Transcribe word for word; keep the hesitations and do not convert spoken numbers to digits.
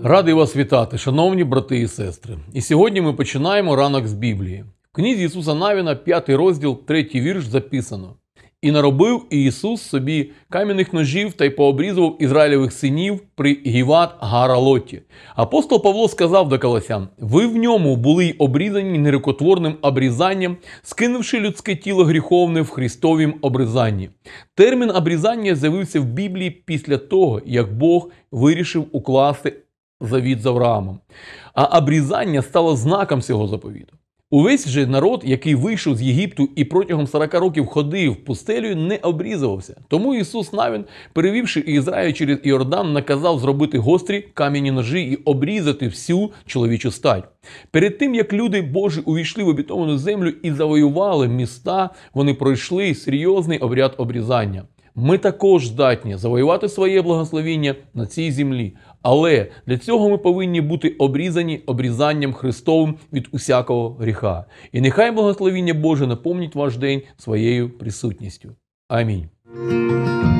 Радий вас вітати, шановні брати і сестри. І сьогодні ми починаємо ранок з Біблії. В книзі Ісуса Навіна, п'ятий розділ, третій вірш записано. «І наробив Ісус собі кам'яних ножів та й пообрізував Ізраїлевих синів при Гіват-Гаралоті». Апостол Павло сказав до колосян: «Ви в ньому були й обрізані нерукотворним обрізанням, скинувши людське тіло гріховне в Христовім обрізанні». Термін обрізання з'явився в Біблії після того, як Бог вирішив укласти завіт з Авраамом. А обрізання стало знаком цього заповіту. Увесь же народ, який вийшов з Єгипту і протягом сорока років ходив пустелею, не обрізувався. Тому Ісус Навін, перевівши Ізраїль через Іордан, наказав зробити гострі кам'яні ножі і обрізати всю чоловічу стать. Перед тим, як люди Божі увійшли в обітовану землю і завоювали міста, вони пройшли серйозний обряд обрізання. Ми також здатні завоювати своє благословіння на цій землі. Але для цього ми повинні бути обрізані обрізанням Христовим від усякого гріха. І нехай благословіння Боже наповнить ваш день своєю присутністю. Амінь.